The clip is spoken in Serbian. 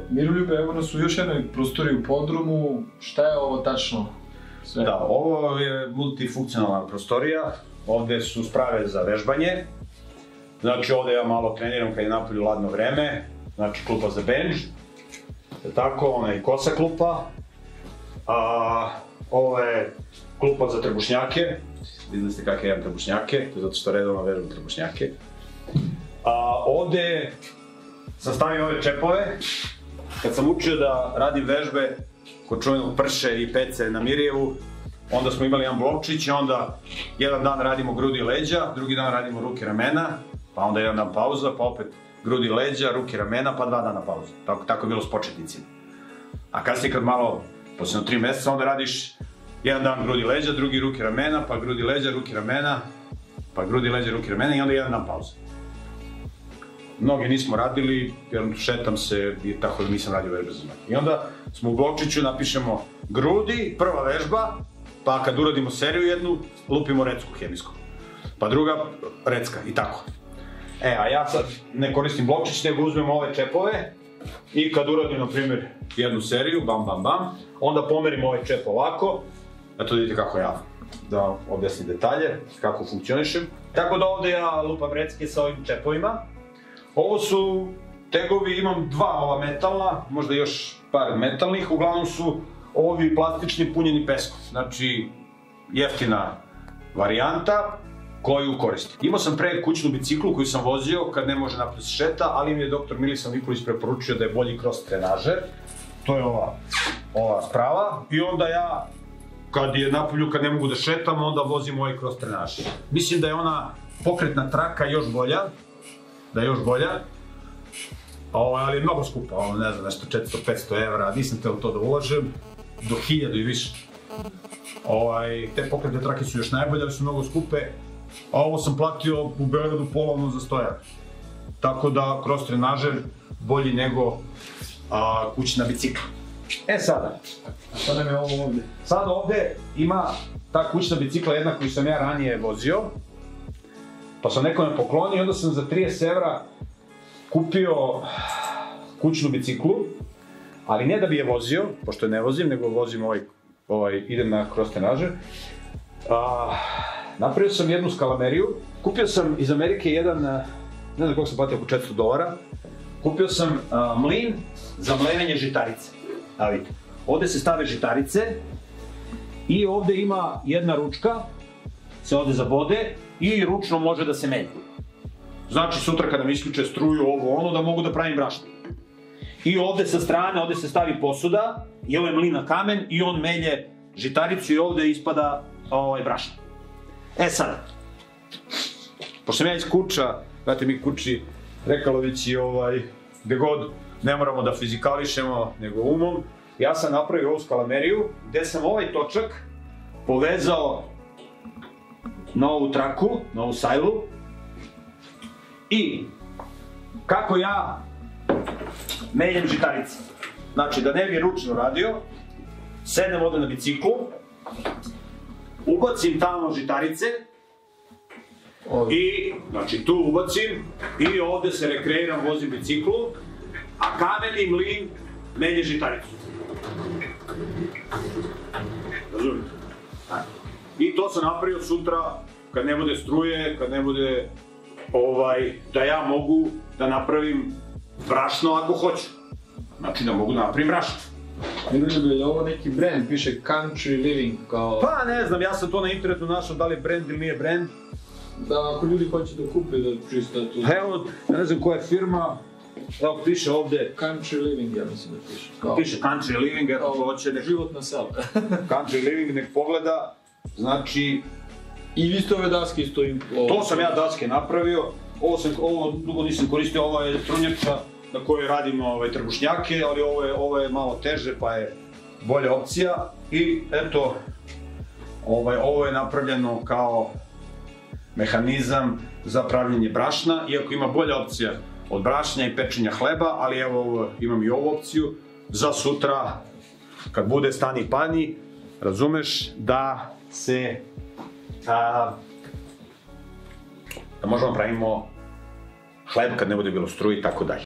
Miroljube, evo nas u još jednoj prostoriji u podrumu. Šta je ovo tačno? Da, ovo je multifunkcionalna prostorija. Ovde su sprave za vežbanje. Znači, ovde ja malo treniram kad je napolju ladno vreme. Znači, klupa za bench. Tako, ona je kosa klupa. Ovo je klupa za trbušnjake. Videli ste kakve imam trbušnjake, zato što redovno vežbam trbušnjake. Ovde sam stavio ove čepove. Kad sam učio da radim vežbe kod čuvenog Prše i Pece na Mirjevu, onda smo imali jedan blokčić i onda jedan dan radimo grudi i leđa, drugi dan radimo ruke i ramena, pa onda jedan dan pauza, pa opet grudi i leđa, ruke i ramena, pa 2 dana pauza. Tako je bilo s početnicima. A kasnije kad malo, posljedno 3 meseca, onda radiš jedan dan grudi i leđa, drugi ruke i ramena, pa grudi i leđa, ruke i ramena, pa grudi i leđa, ruke i ramena i onda jedan dan pauza. Mnoge nismo radili, jer šetam se i tako da nisam radio vežbe za noge. I onda smo u blokčiću napišemo grudi, prva vežba, pa kad uradimo seriju jednu, lupimo recku hemijsku. Pa druga, recka i tako. A ja sad ne koristim blokčić, nego uzmem ove čepove i kad uradim, na primjer, jednu seriju, bam, bam, bam, onda pomerim ovaj čep ovako, da to vidite kako ja da objasnim detalje, kako funkcionišem. Tako da ovde ja lupam recke sa ovim čepovima. Ovo su tegovi, imam 2 ova metalna, možda još par metalnih, uglavnom su ovi plastični punjeni peskom. Znači, jeftina varijanta koju koristim. Imao sam pre kućnu biciklu koju sam vozio kad ne može napred se šeta, ali mi je doktor Milisav Nikolić preporučio da je bolji cross trenažer. To je ova sprava. I onda ja, kad je napolju, kad ne mogu da šetam, onda vozim ovaj cross trenažer. Mislim da je ona pokretna traka još bolja. Da je još bolja, ali je mnogo skupa, ne znam, nešto 400-500 evra, nisam hteo to da ulažem, do 1000 i više. Te pokretne trake su još najbolje, ali su mnogo skupe, a ovo sam platio u Beogradu polovno za 100 evra. Tako da, cross trenažer bolji nego kućna bicikla. Sada. Šta nam je ovo ovde? Sad ovde ima ta kućna bicikla jedna koju sam ja ranije vozio, pa sam nekome poklonio i onda sam za 30 evra kupio kućnu biciklu, ali ne da bi je vozio, pošto je ne vozim, nego vozim idem na cross trenažer. Napravio sam jednu skalameriju, kupio sam iz Amerike jedan, ne znam koliko sam platio, oko $400, kupio sam mlin za mlevenje žitarice. Evo vidite, ovde se stave žitarice i ovde ima jedna ručka, se ovde zabode i ručno može da se melje. Znači, sutra kada mi isključe struju, da mogu da pravim brašno. I ovde sa strane, ovde se stavi posuda i ovo je mlin na kamen i on melje žitaricu i ovde ispada brašno. Sad, pošto sam ja iz Kuča, znate mi Kuči, Rekalović i gde god ne moramo da fizikališemo, nego umom, ja sam napravio ovu skalameriju gde sam ovaj točak povezao na ovu traku, na ovu sajlu i kako ja meljem žitarice. Znači, da ne bi ručno radio, sednem ovde na biciklu, ubacim tamo žitarice i, znači, tu ubacim i ovde se rekreiram, vozim biciklu, a kameni mlin melje žitaricu. Razumite? I to sam napravio sutra, kad ne bude struje, kad ne bude, da ja mogu da napravim brašno ako hoću. Znači da mogu da napravim brašno. Miroljube, je ovo neki brand, piše Country Living, kao... Pa ne znam, ja sam to na internetu našao da li je brand ili nije brand. Da, ako ljudi hoće da kupe, da čista tu... Evo, ne znam koja je firma, evo piše ovde... Country Living, ja mislim da piše. Piše Country Living, eto ko hoće nek... Život na selu. Country Living, nek pogleda, znači... I vi ste ove daske isto... To sam ja daske napravio, ovo dugo nisam koristio, ovo je trunjača na kojoj radim trbušnjake, ali ovo je malo teže pa je bolja opcija. I eto, ovo je napravljeno kao mehanizam za pravljenje brašna, iako ima bolja opcija od brašnja i pečenja hleba, ali evo imam i ovu opciju za sutra, kad bude stani pani, razumeš, da se da možemo pravimo hleb kad ne bude bilo struje i tako dalje.